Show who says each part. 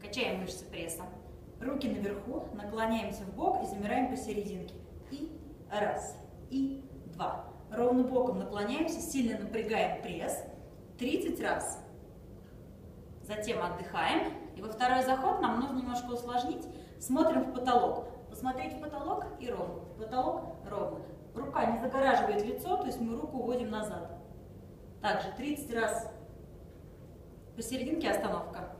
Speaker 1: Качаем мышцы пресса. Руки наверху, наклоняемся в бок и замираем посерединке. И раз, и два. Ровно боком наклоняемся, сильно напрягаем пресс. 30 раз. Затем отдыхаем. И во второй заход нам нужно немножко усложнить. Смотрим в потолок. Посмотреть в потолок и ровно. В потолок ровно. Рука не загораживает лицо, то есть мы руку уводим назад. Также 30 раз. Посерединке остановка.